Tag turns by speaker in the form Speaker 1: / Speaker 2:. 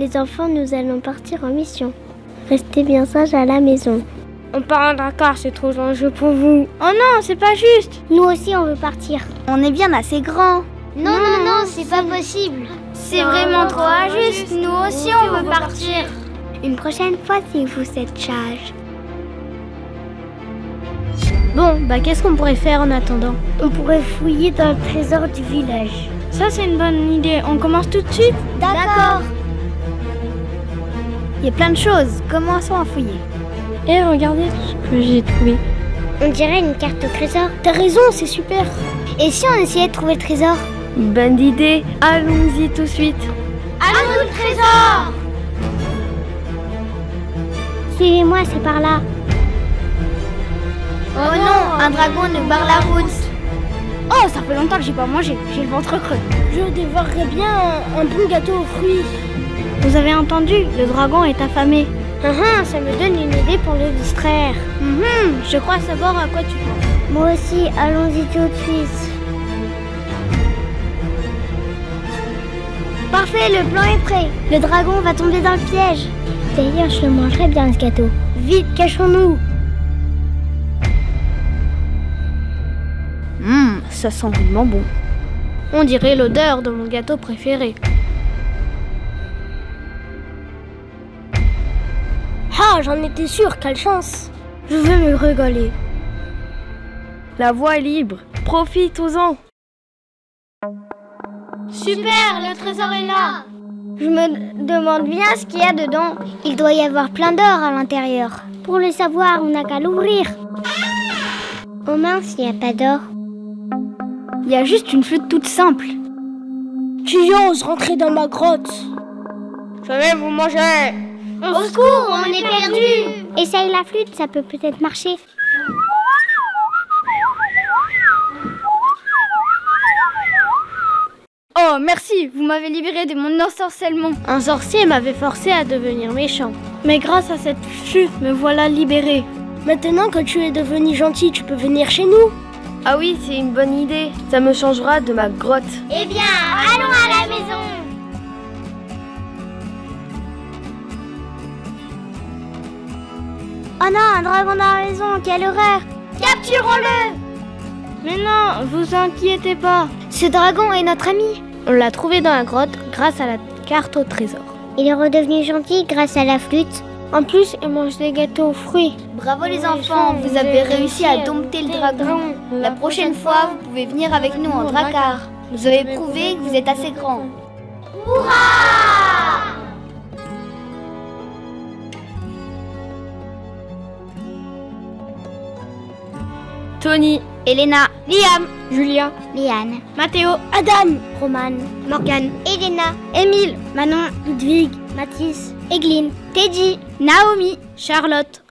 Speaker 1: Les enfants, nous allons partir en mission. Restez bien sages à la maison.
Speaker 2: On part en Drakkar, c'est trop dangereux pour vous. Oh non, c'est pas juste.
Speaker 1: Nous aussi, on veut partir.
Speaker 3: On est bien assez grands.
Speaker 1: Non, c'est pas possible.
Speaker 2: C'est vraiment trop injuste. Nous aussi, on veut partir.
Speaker 1: Une prochaine fois, si vous êtes sages.
Speaker 2: Bon, qu'est-ce qu'on pourrait faire en attendant?
Speaker 1: On pourrait fouiller dans le trésor du village.
Speaker 2: Ça, c'est une bonne idée. On commence tout de suite?
Speaker 1: D'accord.
Speaker 3: Il y a plein de choses. Commençons à fouiller.
Speaker 2: Et regardez ce que j'ai trouvé.
Speaker 1: On dirait une carte au trésor.
Speaker 2: T'as raison, c'est super.
Speaker 1: Et si on essayait de trouver le trésor?
Speaker 2: Bonne idée. Allons-y tout de suite.
Speaker 1: Allons, le trésor! Suivez-moi, c'est par là.
Speaker 3: Oh non, un dragon nous barre la route.
Speaker 2: Oh, ça fait longtemps que j'ai pas mangé. J'ai le ventre creux. Je dévorerais bien un bon gâteau aux fruits. Vous avez entendu? Le dragon est affamé. Ça me donne une idée pour le distraire. Je crois savoir à quoi tu penses.
Speaker 1: Moi aussi, allons-y tout de suite. Parfait, le plan est prêt. Le dragon va tomber dans le piège. D'ailleurs, je le mangerai bien ce gâteau. Vite, cachons-nous.
Speaker 2: Ça sent vraiment bon. On dirait l'odeur de mon gâteau préféré. Ah, j'en étais sûre, quelle chance. Je veux me régaler. La voie est libre, profitons-en.
Speaker 1: Super, le trésor est là.
Speaker 2: Je me demande bien ce qu'il y a dedans.
Speaker 1: Il doit y avoir plein d'or à l'intérieur. Pour le savoir, on n'a qu'à l'ouvrir. Oh mince, il n'y a pas d'or.
Speaker 2: Il y a juste une flûte toute simple. Qui ose rentrer dans ma grotte? Je vais vous manger.
Speaker 1: Au secours, on est perdu. Essaye la flûte, ça peut peut-être marcher.
Speaker 2: Oh, merci, vous m'avez libéré de mon ensorcellement. Un sorcier m'avait forcé à devenir méchant. Mais grâce à cette flûte, me voilà libéré. Maintenant que tu es devenu gentil, tu peux venir chez nous? Ah oui, c'est une bonne idée. Ça me changera de ma grotte.
Speaker 1: Eh bien, allons à la maison. Oh non, un dragon dans la maison, quelle horreur! Capturons-le!
Speaker 2: Mais non, vous inquiétez pas.
Speaker 1: Ce dragon est notre ami.
Speaker 2: On l'a trouvé dans la grotte grâce à la carte au trésor.
Speaker 1: Il est redevenu gentil grâce à la flûte.
Speaker 2: En plus, il mange des gâteaux aux fruits.
Speaker 3: Bravo les enfants, vous avez réussi à dompter le dragon. La prochaine fois, vous pouvez venir avec nous en Drakkar. Vous avez prouvé que vous êtes assez grands.
Speaker 1: Hurrah!
Speaker 2: Tony,
Speaker 3: Elena,
Speaker 2: Liam, Julia,
Speaker 1: Liane,
Speaker 2: Mathéo, Adam,
Speaker 1: Roman,
Speaker 2: Morgane,
Speaker 1: Elena,
Speaker 2: Émile,
Speaker 1: Manon,
Speaker 2: Ludwig,
Speaker 1: Mathis, Egline,
Speaker 2: Teddy, Naomi, Charlotte,